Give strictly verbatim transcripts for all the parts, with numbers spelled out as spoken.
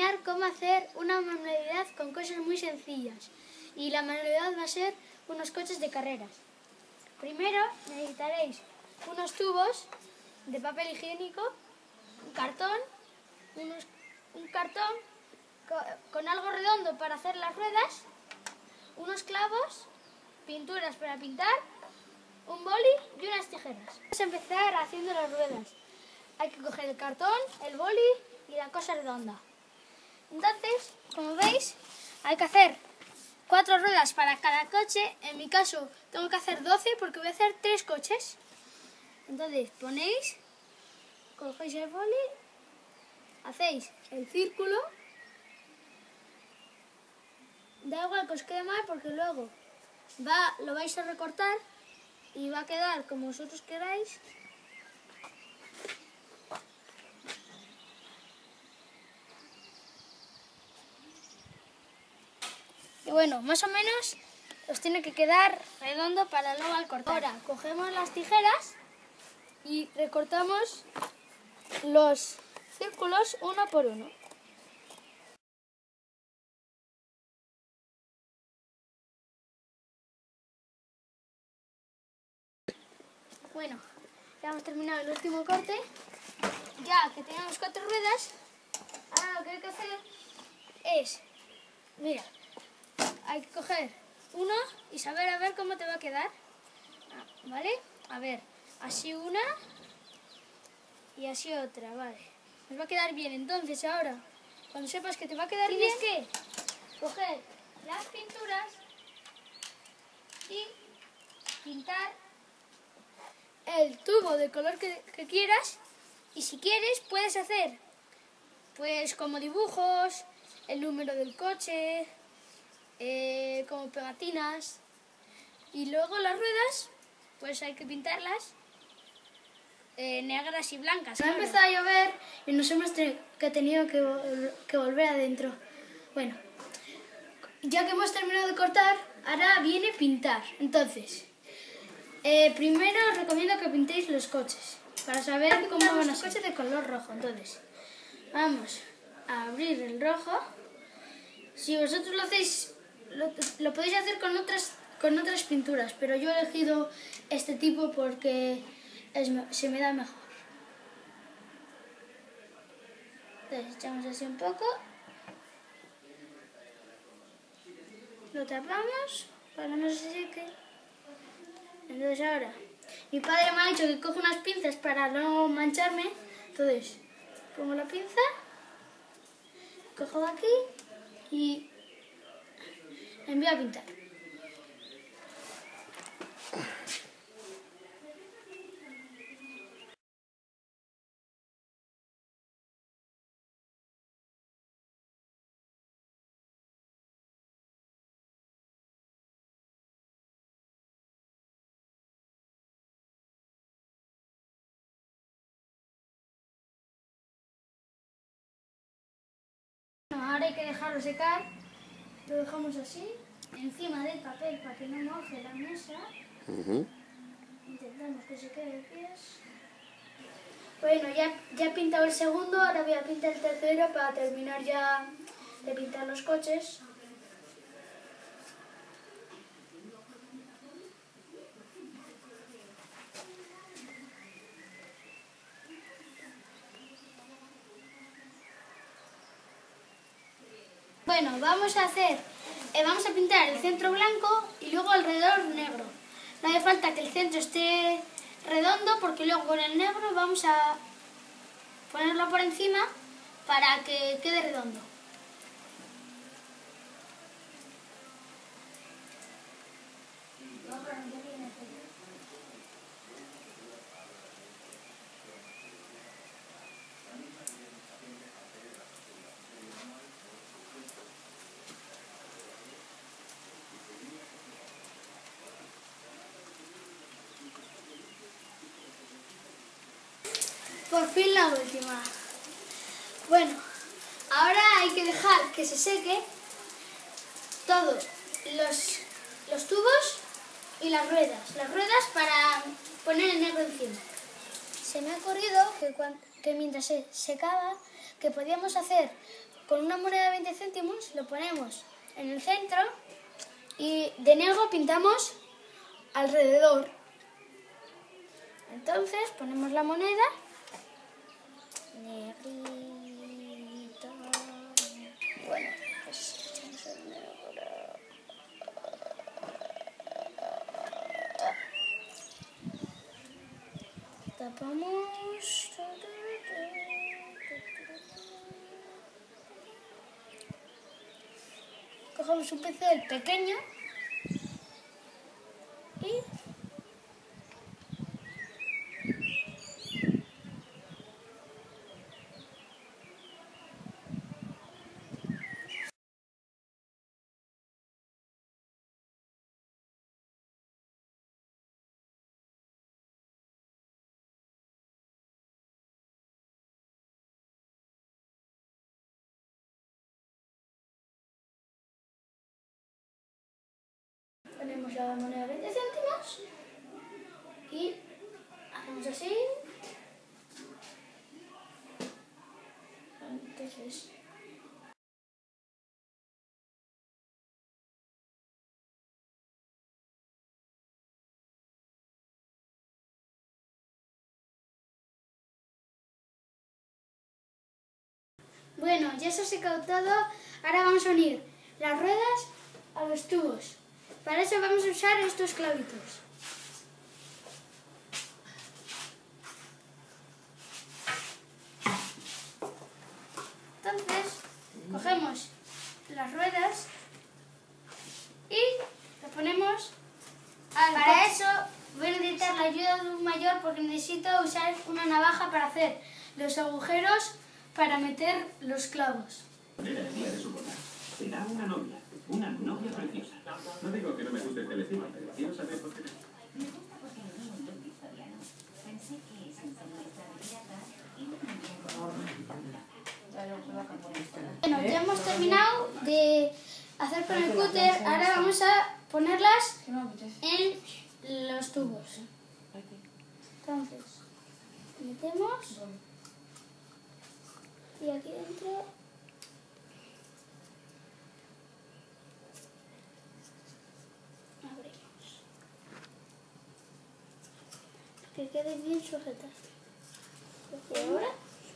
enseñar cómo hacer una manualidad con cosas muy sencillas. Y la manualidad va a ser unos coches de carreras. Primero necesitaréis unos tubos de papel higiénico, un cartón, unos, un cartón con, con algo redondo para hacer las ruedas, unos clavos, pinturas para pintar, un boli y unas tijeras. Vamos a empezar haciendo las ruedas. Hay que coger el cartón, el boli y la cosa redonda. Entonces, como veis, hay que hacer cuatro ruedas para cada coche. En mi caso tengo que hacer doce porque voy a hacer tres coches. Entonces ponéis, cogéis el boli, hacéis el círculo. Da igual que os quede mal porque luego va, lo vais a recortar y va a quedar como vosotros queráis. Y bueno, más o menos os tiene que quedar redondo para luego al cortar. Ahora cogemos las tijeras y recortamos los círculos uno por uno. Bueno, ya hemos terminado el último corte. Ya que tenemos cuatro ruedas, ahora lo que hay que hacer es, mira, hay que coger uno y saber a ver cómo te va a quedar, ¿vale? A ver, así una y así otra, ¿vale? Nos va a quedar bien. Entonces ahora, cuando sepas que te va a quedar bien, tienes que coger las pinturas y pintar el tubo del color que, que quieras. Y si quieres puedes hacer pues como dibujos, el número del coche, eh, como pegatinas. Y luego las ruedas pues hay que pintarlas eh, negras y blancas. Ha empezado a llover y nos hemos te que tenido que, vol que volver adentro. Bueno, ya que hemos terminado de cortar, ahora viene pintar. Entonces, eh, primero os recomiendo que pintéis los coches para saber cómo van a ser. Coches de color rojo. Entonces, vamos a abrir el rojo. Si vosotros lo hacéis, lo, lo podéis hacer con otras con otras pinturas, pero yo he elegido este tipo porque es, se me da mejor. Entonces echamos así un poco, lo tapamos para que no se seque. Entonces ahora, mi padre me ha dicho que cojo unas pinzas para no mancharme. Entonces pongo la pinza, cojo de aquí y envío a pintar. Ahora hay que dejarlo secar, lo dejamos así, encima del papel para que no moje la mesa. Uh-huh. Intentamos que se quede de pies. Bueno, ya, ya he pintado el segundo, ahora voy a pintar el tercero para terminar ya de pintar los coches. Bueno, vamos a hacer, eh, vamos a pintar el centro blanco y luego alrededor negro. No hace falta que el centro esté redondo porque luego con el negro vamos a ponerlo por encima para que quede redondo. Por fin la última. Bueno, ahora hay que dejar que se seque todos los, los tubos y las ruedas. Las ruedas para poner el negro encima. Se me ha ocurrido que, cuando, que mientras se secaba, que podíamos hacer con una moneda de veinte céntimos lo ponemos en el centro y de negro pintamos alrededor. Entonces ponemos la moneda, negrito, bueno, pues echamos el negro. Tapamos. Cogemos un pincel pequeño y ponemos la moneda de veinte céntimos y hacemos así. Entonces, bueno, ya se ha secado todo. Ahora vamos a unir las ruedas a los tubos. Para eso vamos a usar estos clavitos. Entonces, cogemos las ruedas y las ponemos al Para coche. Eso voy a necesitar la ayuda de un mayor porque necesito usar una navaja para hacer los agujeros para meter los clavos. Era el día de su boda. Será una novia, una novia preciosa. No digo que no me guste el telefilm, pero quiero saber por qué. Me gusta porque lo vi en un victoriano. Pensé que es un periodista de piratas y no me Bueno, ya hemos terminado de hacer con el cúter. Ahora vamos a ponerlas en los tubos. Entonces, metemos y aquí dentro abrimos. Que quede bien sujeta. Y ahora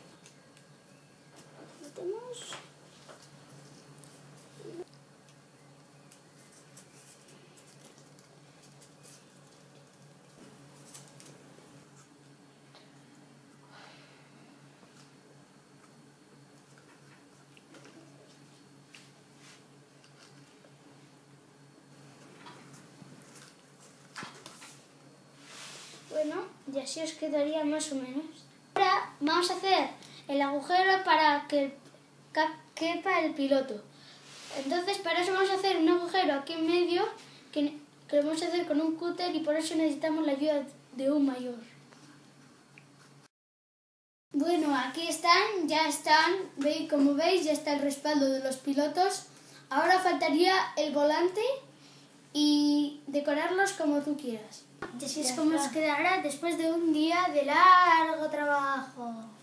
metemos. Bueno, y así os quedaría más o menos. Ahora vamos a hacer el agujero para que quepa el piloto. Entonces para eso vamos a hacer un agujero aquí en medio que, que lo vamos a hacer con un cúter y por eso necesitamos la ayuda de un mayor. Bueno, aquí están, ya están, veis, como veis ya está el respaldo de los pilotos. Ahora faltaría el volante y decorarlos como tú quieras. Y así es como os quedará después de un día de largo trabajo.